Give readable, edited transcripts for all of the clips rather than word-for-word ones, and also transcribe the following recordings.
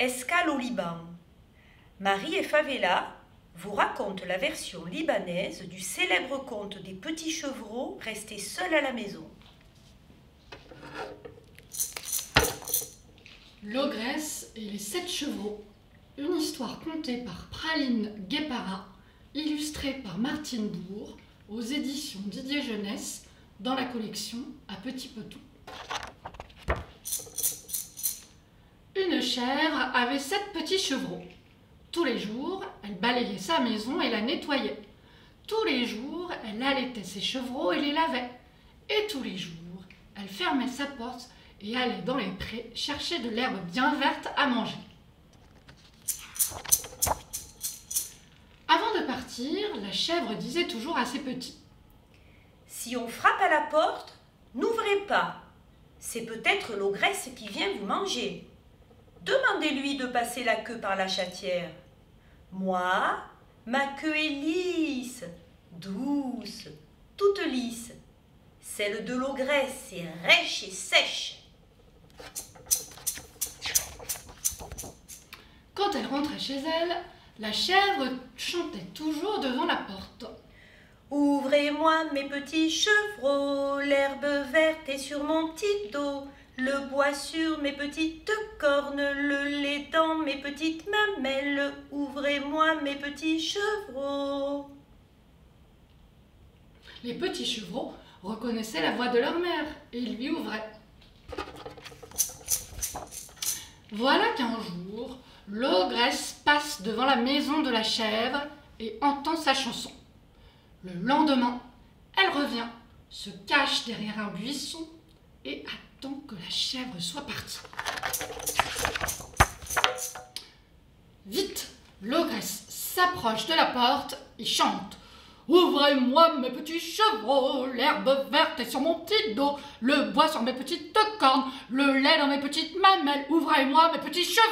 Escale au Liban. Marie et Favela vous racontent la version libanaise du célèbre conte des petits chevreaux restés seuls à la maison. L'ogresse et les 7 chevreaux. Une histoire contée par Praline Guépara, illustrée par Martine Bourg, aux éditions Didier Jeunesse, dans la collection À Petit Potou. Une chèvre avait 7 petits chevreaux. Tous les jours, elle balayait sa maison et la nettoyait. Tous les jours, elle allaitait ses chevreaux et les lavait. Et tous les jours, elle fermait sa porte et allait dans les prés chercher de l'herbe bien verte à manger. Avant de partir, la chèvre disait toujours à ses petits : « Si on frappe à la porte, n'ouvrez pas. C'est peut-être l'ogresse qui vient vous manger. Demandez-lui de passer la queue par la chatière. Moi, ma queue est lisse, douce, toute lisse. Celle de l'ogresse est rêche et sèche. » Quand elle rentrait chez elle, la chèvre chantait toujours devant la porte. « Ouvrez-moi mes petits chevreaux, l'herbe verte est sur mon petit dos, le bois sur mes petites cornes, le lait dans mes petites mamelles. Ouvrez-moi mes petits chevreaux. » Les petits chevreaux reconnaissaient la voix de leur mère et lui ouvraient. Voilà qu'un jour, l'ogresse passe devant la maison de la chèvre et entend sa chanson. Le lendemain, elle revient, se cache derrière un buisson et attend que la chèvre soit partie. Vite, l'ogresse s'approche de la porte et chante : « Ouvrez-moi mes petits chevreaux, l'herbe verte est sur mon petit dos, le bois sur mes petites cornes, le lait dans mes petites mamelles, ouvrez-moi mes petits chevreaux !»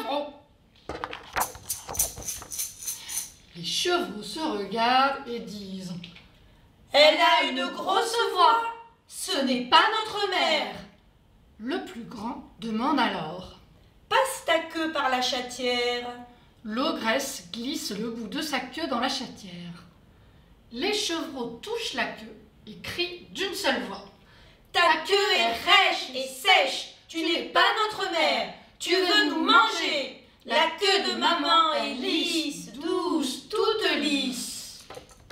Les chevreaux se regardent et disent : « Elle a une grosse voix, ce n'est pas notre mère. » Le plus grand demande alors : « Passe ta queue par la chatière. » L'ogresse glisse le bout de sa queue dans la chatière. Les chevreaux touchent la queue et crient d'une seule voix : « Ta queue est rêche et sèche, tu n'es pas notre mère, tu veux nous manger. La queue de maman est lisse, douce, toute lisse. »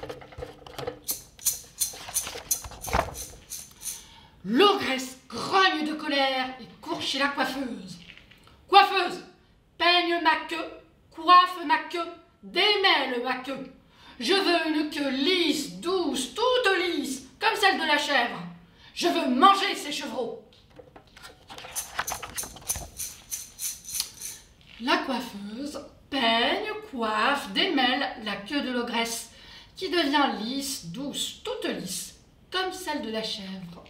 L'ogresse grogne de colère et court chez la coiffeuse. « Coiffeuse, peigne ma queue, coiffe ma queue, démêle ma queue. Je veux une queue lisse, douce, toute lisse, comme celle de la chèvre. Je veux manger ces chevreaux. » La coiffeuse peigne, coiffe, démêle la queue de l'ogresse, qui devient lisse, douce, toute lisse, comme celle de la chèvre.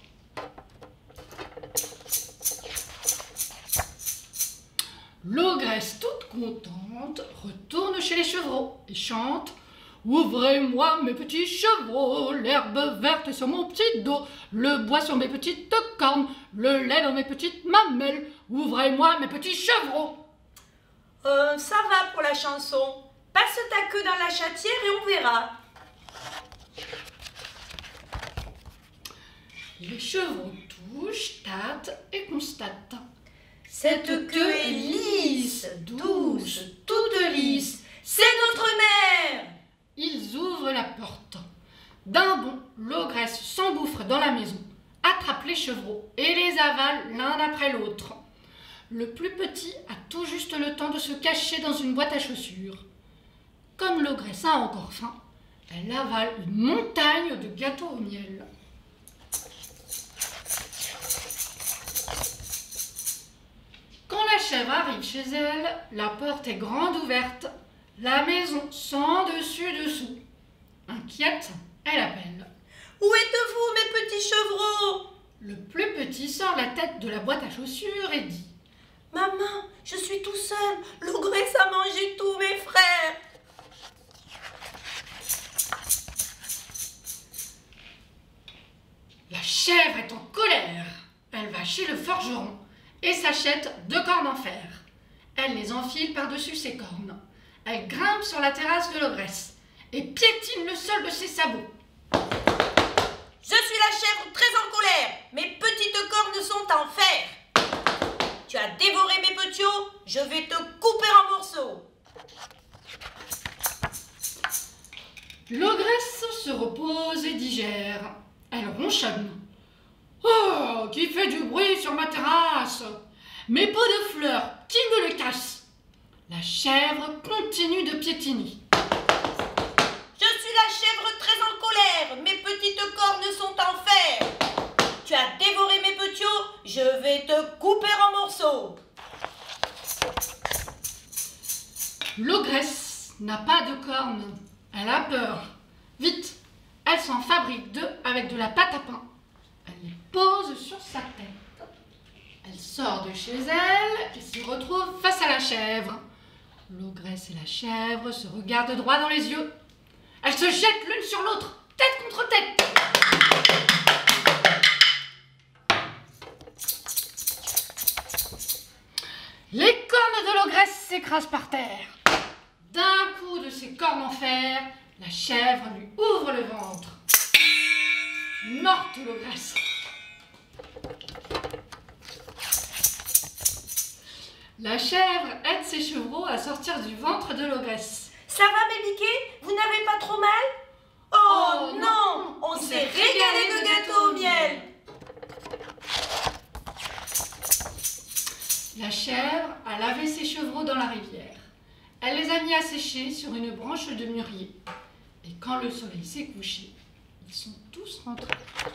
L'ogresse, toute contente, retourne chez les chevreaux et chante : « Ouvrez-moi mes petits chevreaux, l'herbe verte sur mon petit dos, le bois sur mes petites cornes, le lait dans mes petites mamelles, ouvrez-moi mes petits chevreaux. » Ça va pour la chanson. Passe ta queue dans la chatière et on verra. Les chevreaux touchent, tâtent et constatent. Cette queue est lisse, douce, toute lisse. C'est notre mère. Ils ouvrent la porte. D'un bond, l'ogresse s'engouffre dans la maison, attrape les chevreaux et les avale l'un après l'autre. Le plus petit a tout juste le temps de se cacher dans une boîte à chaussures. Comme l'ogresse a encore faim, elle avale une montagne de gâteaux au miel. Quand la chèvre arrive chez elle, la porte est grande ouverte, la maison sans dessus-dessous. Inquiète, elle appelle : « Où êtes-vous, mes petits chevreaux ?» Le plus petit sort la tête de la boîte à chaussures et dit : « Maman, je suis tout seul, l'ogresse a mangé tous mes frères. » La chèvre est en colère. Elle va chez le forgeron et s'achète 2 cordes en fer. Elle Elle les enfile par-dessus ses cornes. Elle grimpe sur la terrasse de l'ogresse et piétine le sol de ses sabots. Je suis la chèvre très en colère. Mes petites cornes sont en fer. Tu as dévoré mes petiots, je vais te couper en morceaux. L'ogresse se repose et digère. Elle ronchonne. Oh, qui fait du bruit sur ma terrasse? Mes pots de fleurs, qui me les casse? La chèvre continue de piétiner. Je suis la chèvre très en colère, mes petites cornes sont en fer. Tu as dévoré mes petiots, je vais te couper en morceaux. L'ogresse n'a pas de cornes. Elle a peur. Vite, elle s'en fabrique deux avec de la pâte à pain. Elle les pose sur sa tête. Elle sort de chez elle et se retrouve face à la chèvre. L'ogresse et la chèvre se regardent droit dans les yeux. Elles se jettent l'une sur l'autre, tête contre tête. Les cornes de l'ogresse s'écrasent par terre. D'un coup de ses cornes en fer, la chèvre lui ouvre le ventre. Morte l'ogresse. La chèvre aide ses chevreaux à sortir du ventre de l'ogresse. Ça va mes biquets? Vous n'avez pas trop mal? Oh non, on s'est régalé de gâteaux au miel. La chèvre a lavé ses chevreaux dans la rivière. Elle les a mis à sécher sur une branche de mûrier. Et quand le soleil s'est couché, ils sont tous rentrés.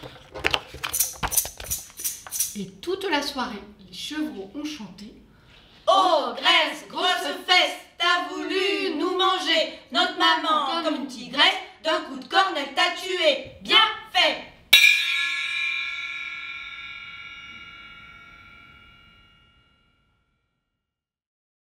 Et toute la soirée, les chevreaux ont chanté. Ogresse, grosse fesse, t'as voulu nous manger. Notre maman, comme une tigresse, d'un coup de corne, elle t'a tué. Bien